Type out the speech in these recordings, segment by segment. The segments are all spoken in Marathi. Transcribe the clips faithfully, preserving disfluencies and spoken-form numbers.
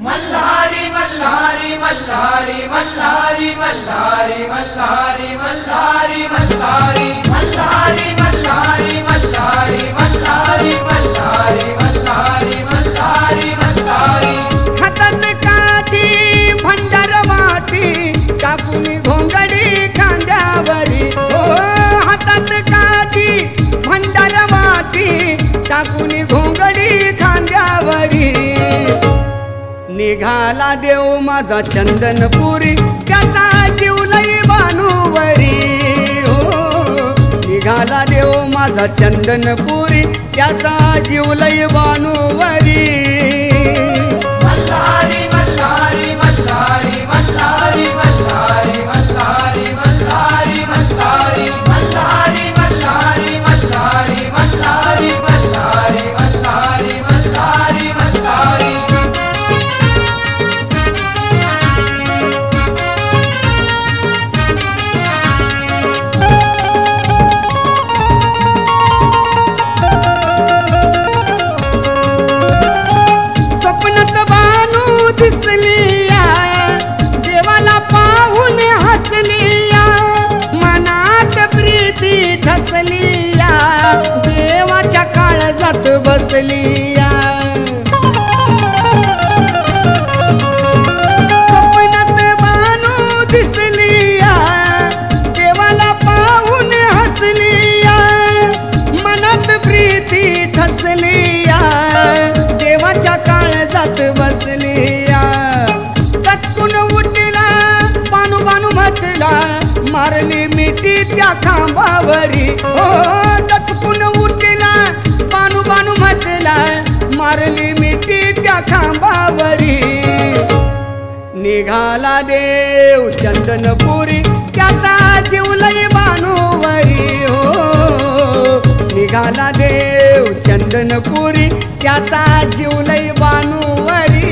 मल्हारी मल्हारी मल्हारी मल्हारी मल्हारी मल्हारी मल्हारी मल्हारी मल्हारी मल्हारी मल्हारी मल्हारी मल्हारी मल्हारी मल्हारी मल्हारी हातात काठी भंडार वाटी टाकून घोंगडी खांद्यावरी हो हातात काठी भंडार वाटी टाकून घोंगडी खांद्यावरी निघाला देव माझा चंदनपुरी त्याचा जीव लई बानुवरी हो निघाला देव माझा चंदनपुरी त्याचा जीव लई बानुवरी मल्हारी मल्हारी मल्हारी मल्हारी मल्हारी मल्हारी मल्हारी मल्हारी मल्हारी मल्हारी मल्हारी मल्हारी मल्हारी मल्हारी मल्हारी मल्हारी देवाच्या काळजात बसलिया स्वप्नात बानू दिसलिया देवाला पाहून हसलिया मनात प्रीती ठसलिया देवाच्या काळजात बसलिया कचकून उठला बानू बानू म्हटला मारली मिठी त्या खांबावरी हो कचकून उठला बानू बानू म्हटला मारली मिठी त्या खांबावरी निघाला देव चंदनपुरी त्याचा जीव लई बानुवरी हो निघाला देव चंदनपुरी त्याचा जीव लई बानुवरी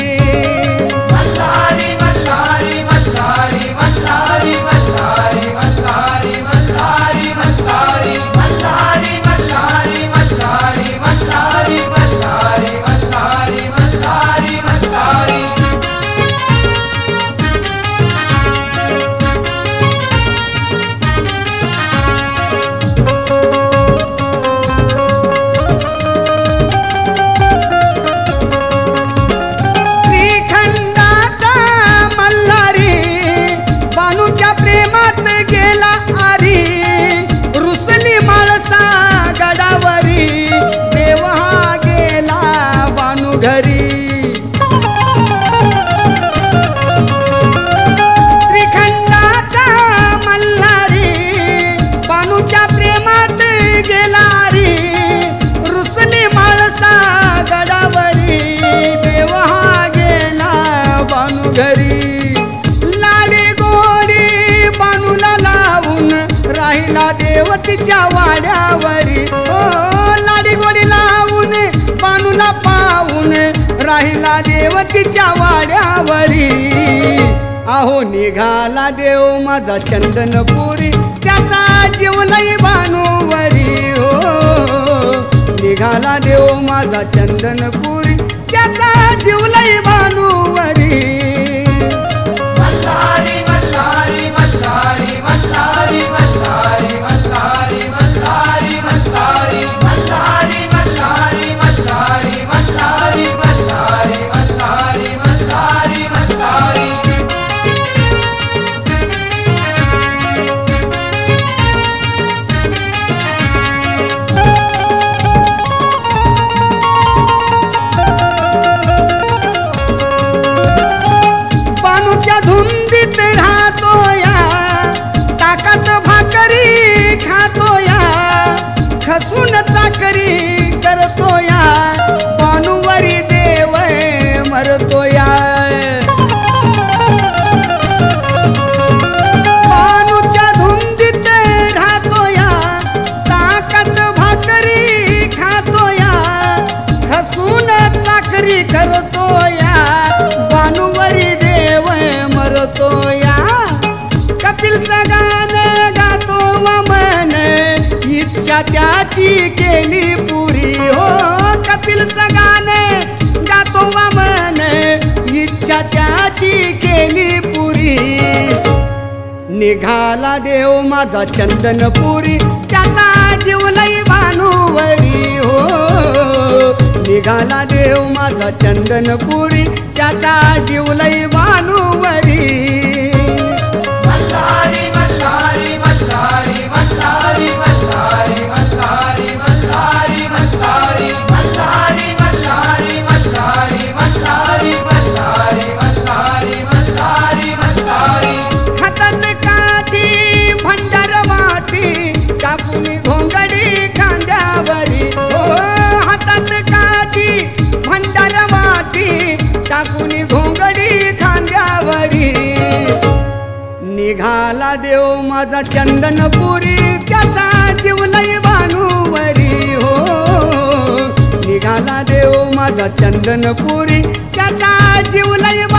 मल्हारी मल्हारी मल्हारी मल्हारी मल्हारी मल्हारी मल्हारी मल्हारी मल्हारी मल्हारी मल्हारी मल्हारी मल्हारी मल्हारी मल्हारी मल्हारी श्रीखंडाचा मल्हारी बानूच्या प्रेमात गेला आरी रुसली माळसा गडावरी देव हा गेला बानू घरी श्रीखंडाचा मल्हारी बानूच्या प्रेमात गेला री रुसली माळसा गडावरी देव हा गेला बानू घरी लाडी गोडी बानूला लावून राहिला देव तिच्या वाड्यावरी ओ लाडी गोडी लावून बानूला पाहून राहिला देव तिच्या वाड्यावरी आहो निघाला देव माझा चंदनपुरी त्याचा जीव लई बानुवरी हो निघाला देव माझा चंदनपुरी त्याचा जीव लई बानुवरी मल्हारी मल्हारी मल्हारी मल्हारी मल्हारी मल्हारी मल्हारी मल्हारी मल्हारी मल्हारी मल्हारी मल्हारी मल्हारी मल्हारी मल्हारी मल्हारी बानूच्या धुंदीत राहतो या ताकात भाकरी खातो या खसून चाकरी करतो या बानूवरी देव मरतो या बानूच्या धुंदीत राहतो या ताकात भाकरी खातो या खसून चाकरी करतो या बानूवरी देव मरतो या कपिलचं गाणं गातो मन इच्छा त्याची केली पुरी हो कपिलचं गाणं गातो मन निघाला देव माझा चंदनपुरी त्याचा जीव लई भानुवरी हो निघाला देव माझा चंदनपुरी त्याचा जीव लई भानुवरी मल्हारी मल्हारी मल्हारी मल्हारी मल्हारी मल्हारी मल्हारी मल्हारी मल्हारी मल्हारी मल्हारी मल्हारी मल्हारी मल्हारी मल्हारी मल्हारी हातात काठी भंडार वाटी टाकून घोंगडी खांद्यावरी हो हातात काठी भंडार वाटी टाकून घोंगडी खांद्यावरी निघाला देव माझा चंदनपुरी त्याचा जीव लई भानुवरी हो निघाला देव माझा चंदनपुरी त्याचा जीव लई